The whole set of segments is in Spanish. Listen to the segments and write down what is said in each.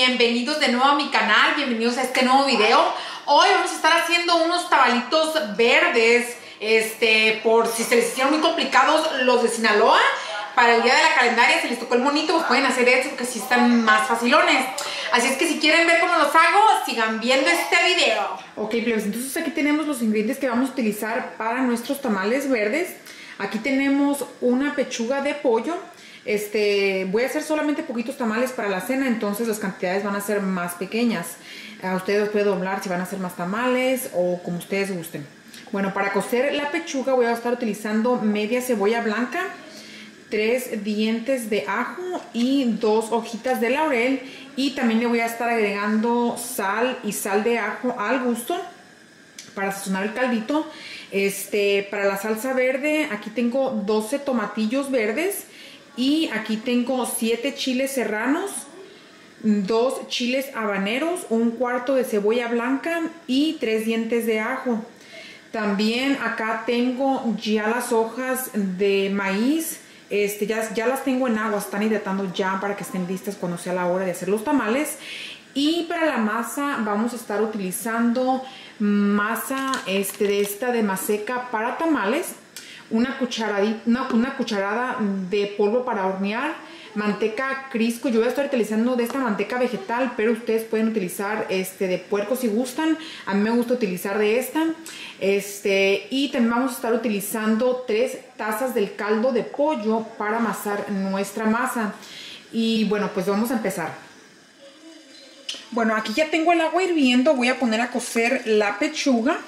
bienvenidos de nuevo a mi canal, bienvenidos a este nuevo video. Hoy vamos a estar haciendo unos tamalitos verdes, por si se les hicieron muy complicados los de Sinaloa. Para el día de la calendaria, si les tocó el monito, pues pueden hacer esto porque sí están más facilones. Así es que si quieren ver cómo los hago, sigan viendo este video. Ok, plebes, entonces aquí tenemos los ingredientes que vamos a utilizar para nuestros tamales verdes. Aquí tenemos una pechuga de pollo. Voy a hacer solamente poquitos tamales para la cena, entonces las cantidades van a ser más pequeñas. A ustedes los pueden doblar si van a hacer más tamales o como ustedes gusten. Bueno, para cocer la pechuga voy a estar utilizando media cebolla blanca, 3 dientes de ajo y 2 hojitas de laurel. Y también le voy a estar agregando sal y sal de ajo al gusto para sazonar el caldito. Para la salsa verde, aquí tengo 12 tomatillos verdes. Y aquí tengo 7 chiles serranos, 2 chiles habaneros, un cuarto de cebolla blanca y 3 dientes de ajo. También acá tengo ya las hojas de maíz. Ya las tengo en agua, están hidratando ya para que estén listas cuando sea la hora de hacer los tamales. Y para la masa vamos a estar utilizando masa de maseca para tamales. Una cucharada de polvo para hornear, manteca Crisco. Yo voy a estar utilizando de esta manteca vegetal, pero ustedes pueden utilizar de puerco si gustan. A mí me gusta utilizar de esta. Y también vamos a estar utilizando 3 tazas del caldo de pollo para amasar nuestra masa. Y bueno, pues vamos a empezar. Bueno, aquí ya tengo el agua hirviendo. Voy a poner a cocer la pechuga.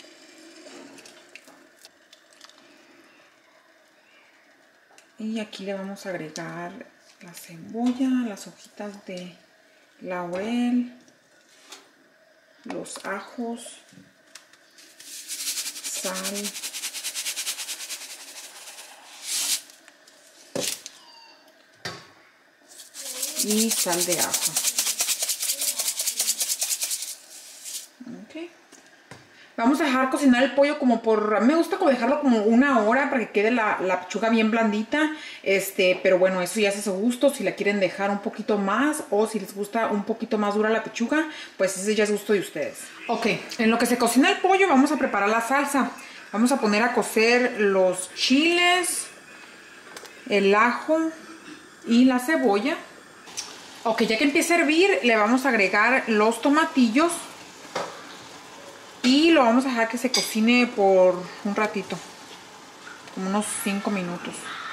Y aquí le vamos a agregar la cebolla, las hojitas de laurel, los ajos, sal, y sal de ajo. Okay. Vamos a dejar cocinar el pollo como me gusta dejarlo como 1 hora para que quede la pechuga bien blandita. Pero bueno, eso ya es a su gusto. Si la quieren dejar un poquito más o si les gusta un poquito más dura la pechuga, pues ese ya es gusto de ustedes. Ok, en lo que se cocina el pollo vamos a preparar la salsa. Vamos a poner a cocer los chiles, el ajo y la cebolla. Ok, ya que empieza a hervir, le vamos a agregar los tomatillos. Y lo vamos a dejar que se cocine por un ratito, como unos 5 minutos.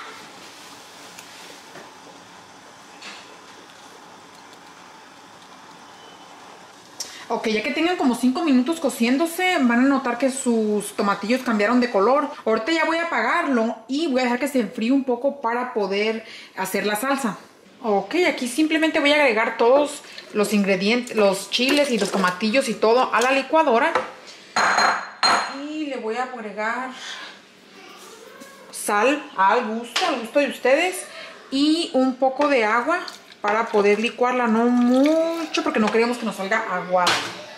Ok, ya que tengan como 5 minutos cociéndose, van a notar que sus tomatillos cambiaron de color. Ahorita ya voy a apagarlo y voy a dejar que se enfríe un poco para poder hacer la salsa. Ok, aquí simplemente voy a agregar todos los ingredientes, los chiles y los tomatillos y todo a la licuadora. Y le voy a agregar sal al gusto de ustedes y un poco de agua para poder licuarla, no mucho porque no queremos que nos salga aguada.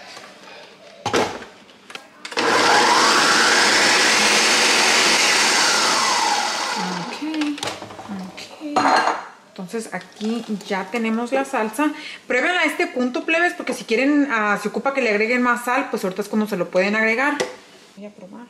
Entonces aquí ya tenemos la salsa. Prueben a este punto, plebes, porque si quieren, se ocupa que le agreguen más sal, pues ahorita es cuando se lo pueden agregar. Voy a probar.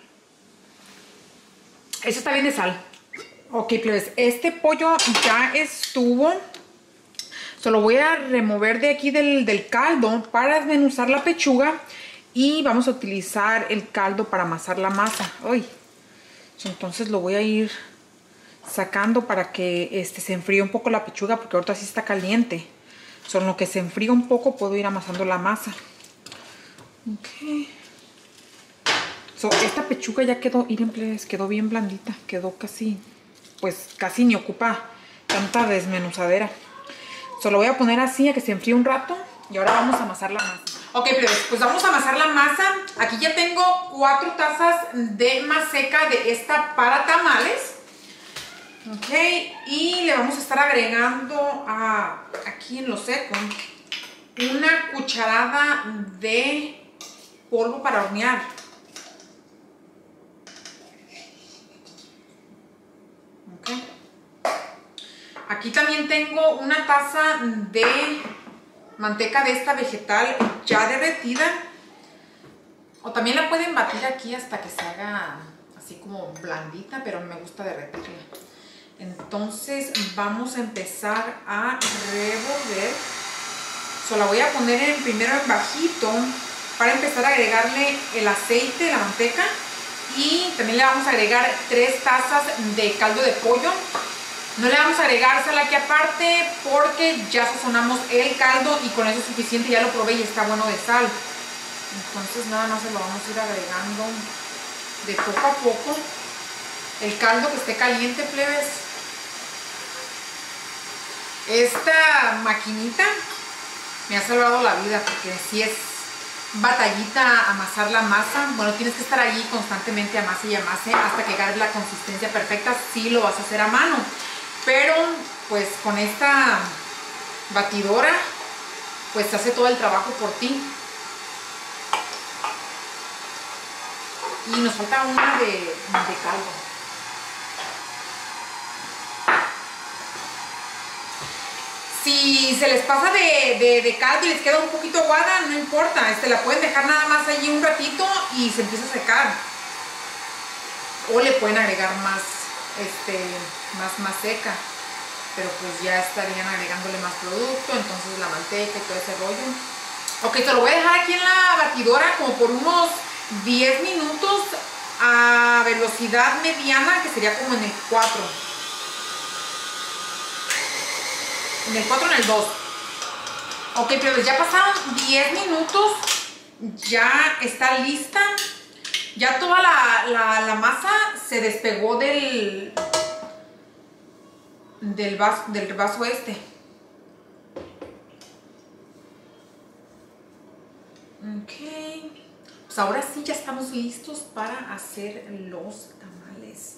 Eso está bien de sal. Ok, plebes, este pollo ya estuvo. Solo voy a remover de aquí del caldo para desmenuzar la pechuga. Y vamos a utilizar el caldo para amasar la masa. Uy. Entonces lo voy a ir sacando para que se enfríe un poco la pechuga, porque ahorita sí está caliente. Solo lo que se enfría un poco puedo ir amasando la masa. Ok. Esta pechuga ya quedó, miren, plebes, quedó bien blandita. Quedó casi ni ocupa tanta desmenuzadera. Solo voy a poner así a que se enfríe un rato. Y ahora vamos a amasar la masa. Ok, plebes, pues vamos a amasar la masa. Aquí ya tengo 4 tazas de maseca de esta para tamales. Ok, y le vamos a estar agregando aquí en lo seco una cucharada de polvo para hornear. Ok. Aquí también tengo una taza de manteca de esta vegetal ya derretida. O también la pueden batir aquí hasta que se haga así como blandita, pero me gusta derretirla. Entonces vamos a empezar a revolver. La voy a poner primero en bajito para empezar a agregarle el aceite, la manteca. Y también le vamos a agregar 3 tazas de caldo de pollo. No le vamos a agregar sal aquí aparte porque ya sazonamos el caldo y con eso es suficiente. Ya lo probé y está bueno de sal. Entonces nada más se lo vamos a ir agregando de poco a poco. El caldo que esté caliente, plebes. Esta maquinita me ha salvado la vida porque si es batallita amasar la masa. Bueno, tienes que estar allí constantemente amase y amase hasta que agarres la consistencia perfecta. Sí lo vas a hacer a mano, pero pues con esta batidora pues hace todo el trabajo por ti. Y nos falta una de caldo. Si se les pasa de caldo y les queda un poquito aguada, no importa. La pueden dejar nada más allí un ratito y se empieza a secar. O le pueden agregar más seca. Pero pues ya estarían agregándole más producto, entonces la manteca y todo ese rollo. Ok, te lo voy a dejar aquí en la batidora como por unos 10 minutos a velocidad mediana, que sería como en el 4. En el 4 o en el 2. Ok, pero ya pasaron 10 minutos. Ya está lista. Ya toda la masa se despegó del vaso este. Ok. Pues ahora sí ya estamos listos para hacer los tamales.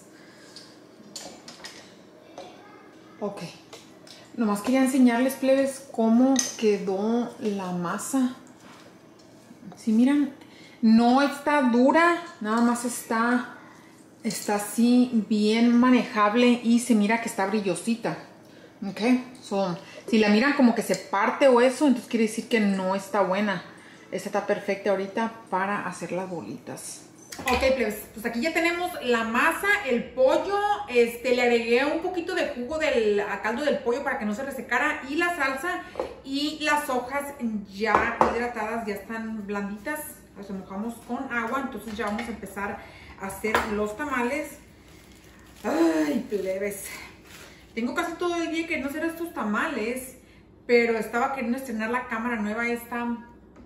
Ok. Nomás quería enseñarles, plebes, cómo quedó la masa. Si miran, no está dura, nada más está así bien manejable y se mira que está brillosita. Ok, si la miran como que se parte o eso, entonces quiere decir que no está buena. Esta está perfecta ahorita para hacer las bolitas. Ok, pues aquí ya tenemos la masa, el pollo, le agregué un poquito de jugo a caldo del pollo para que no se resecara y la salsa y las hojas ya hidratadas, ya están blanditas, las remojamos con agua, entonces ya vamos a empezar a hacer los tamales. Ay, plebes, tengo casi todo el día queriendo hacer estos tamales, pero estaba queriendo estrenar la cámara nueva esta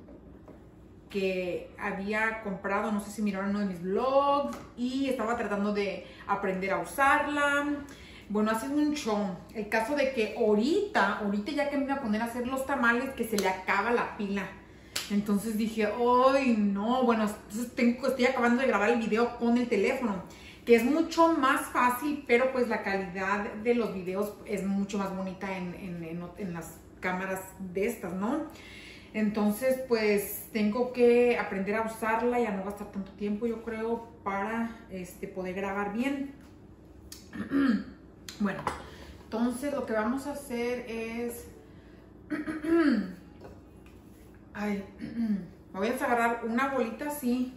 que había comprado, no sé si miraron uno de mis vlogs, y estaba tratando de aprender a usarla. Bueno, ha sido un show. El caso de que ahorita ya que me voy a poner a hacer los tamales, que se le acaba la pila. Entonces dije, ¡ay, no! Bueno, entonces estoy acabando de grabar el video con el teléfono, que es mucho más fácil, pero pues la calidad de los videos es mucho más bonita en las cámaras de estas, ¿no? Entonces, pues, tengo que aprender a usarla y a no gastar tanto tiempo, yo creo, para poder grabar bien. Bueno, entonces lo que vamos a hacer es... Ay, me voy a agarrar una bolita así.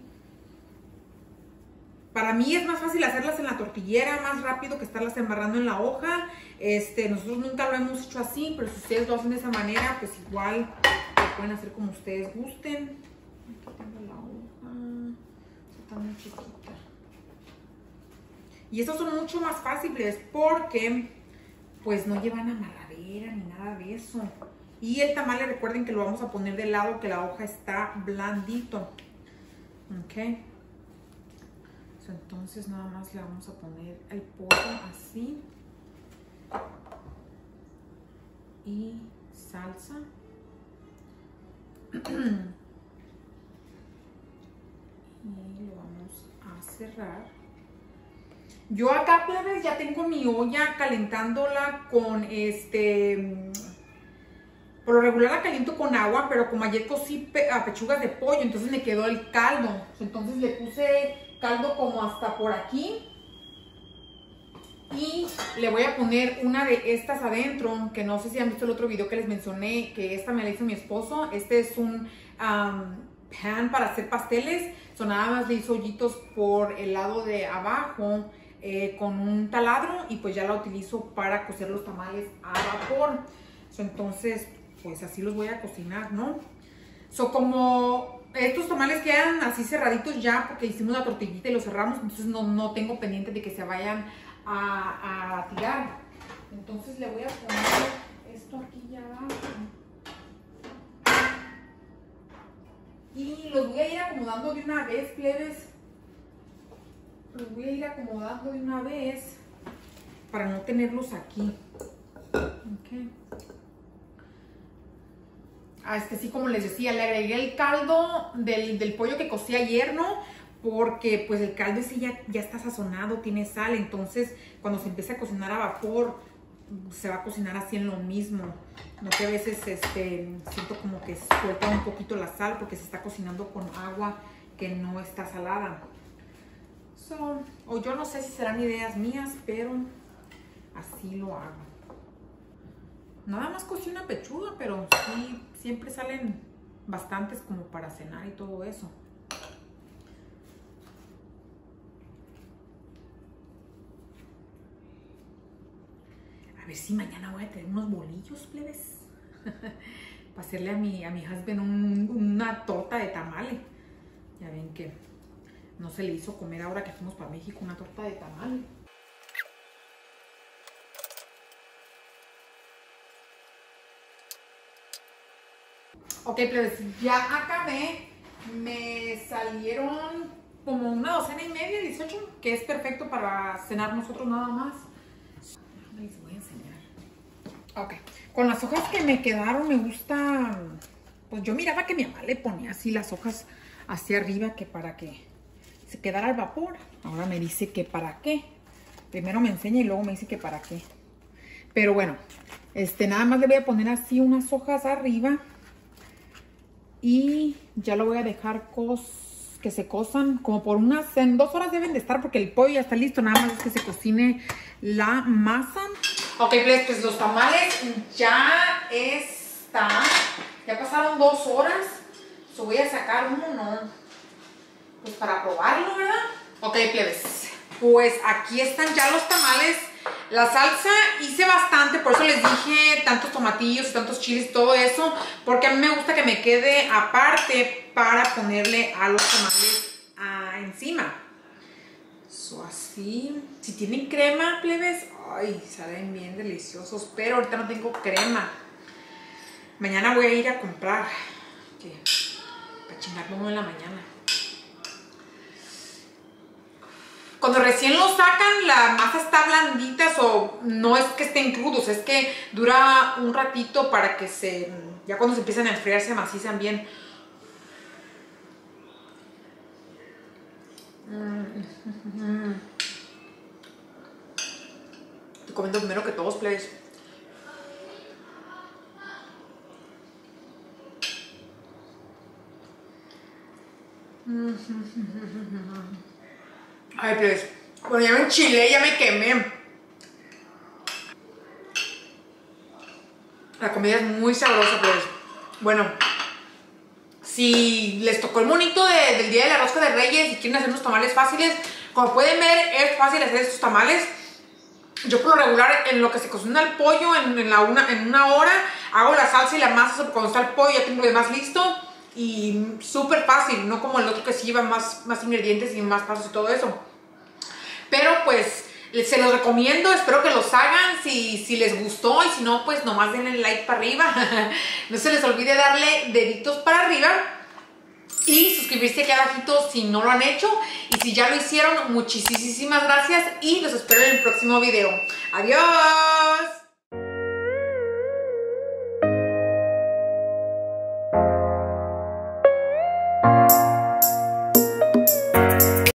Para mí es más fácil hacerlas en la tortillera, más rápido que estarlas embarrando en la hoja. Nosotros nunca lo hemos hecho así, pero si ustedes lo hacen de esa manera, pues igual... pueden hacer como ustedes gusten. Aquí tengo la hoja. Está muy chiquita. Y estos son mucho más fáciles porque pues no llevan amarradera ni nada de eso. Y el tamal, recuerden que lo vamos a poner de lado, que la hoja está blandito. Ok. Entonces nada más le vamos a poner el pollo así. Y salsa. Y lo vamos a cerrar. Yo acá, plebes, ya tengo mi olla calentándola con por lo regular la caliento con agua, pero como ayer cocí pechugas de pollo, entonces me quedó el caldo. Entonces le puse caldo como hasta por aquí. Y le voy a poner una de estas adentro, que no sé si han visto el otro video que les mencioné, que esta me la hizo mi esposo. Este es un pan para hacer pasteles. Nada más le hizo hoyitos por el lado de abajo con un taladro y pues ya la utilizo para cocer los tamales a vapor. Entonces, pues así los voy a cocinar, ¿no? Como estos tamales quedan así cerraditos ya porque hicimos la tortillita y los cerramos, entonces no tengo pendiente de que se vayan a tirar. Entonces le voy a poner esto aquí ya abajo. Y los voy a ir acomodando de una vez, plebes. Los voy a ir acomodando de una vez para no tenerlos aquí. Okay. Sí, como les decía, le agregué el caldo del pollo que cocí ayer, ¿no? Porque pues el caldo ese ya está sazonado, tiene sal. Entonces cuando se empiece a cocinar a vapor, se va a cocinar así en lo mismo. No que a veces siento como que suelta un poquito la sal porque se está cocinando con agua que no está salada. O yo no sé si serán ideas mías, pero así lo hago. Nada más cocí una pechuga, pero sí, siempre salen bastantes como para cenar y todo eso. A ver si mañana voy a tener unos bolillos, plebes. Para hacerle a mi husband una torta de tamale. Ya ven que no se le hizo comer ahora que fuimos para México una torta de tamale. Ok, plebes, ya acabé. Me salieron como una docena y media, 18, que es perfecto para cenar nosotros nada más. Les voy a enseñar. Ok, con las hojas que me quedaron me gusta, pues yo miraba que mi mamá le ponía así las hojas hacia arriba, que para que se quedara al vapor. Ahora me dice que para qué. Primero me enseña y luego me dice que para qué. Pero bueno, nada más le voy a poner así unas hojas arriba y ya lo voy a dejar que se cosan como por en 2 horas deben de estar, porque el pollo ya está listo, nada más es que se cocine la masa. Ok, pues los tamales ya están, ya pasaron 2 horas. Voy a sacar uno, ¿no? Pues para probarlo, ¿verdad? Ok, plebes, pues aquí están ya los tamales. La salsa hice bastante, por eso les dije tantos tomatillos y tantos chiles y todo eso, porque a mí me gusta que me quede aparte para ponerle a los tamales encima. Así, si tienen crema, plebes, ay, salen bien deliciosos, pero ahorita no tengo crema. Mañana voy a ir a comprar, para chingarme uno en la mañana. Cuando recién lo sacan, la masa está blandita, no es que estén crudos, es que dura un ratito para que ya cuando se empiezan a enfriar se amacizan bien. Estoy comiendo primero que todos, plebes. Ay, plebes. Bueno, ya me enchilé, ya me quemé. La comida es muy sabrosa, plebes. Bueno, si les tocó el monito del día de la rosca de Reyes y quieren hacer unos tamales fáciles, como pueden ver, es fácil hacer estos tamales. Yo por lo regular, en lo que se cocina el pollo, en una hora, hago la salsa y la masa. Cuando está el pollo ya tengo lo demás listo. Y súper fácil, no como el otro que sí lleva más ingredientes y más pasos y todo eso. Pero pues se los recomiendo, espero que los hagan si les gustó, y si no, pues nomás denle like para arriba. No se les olvide darle deditos para arriba y suscribirse aquí abajito si no lo han hecho. Y si ya lo hicieron, muchísimas gracias y los espero en el próximo video. ¡Adiós!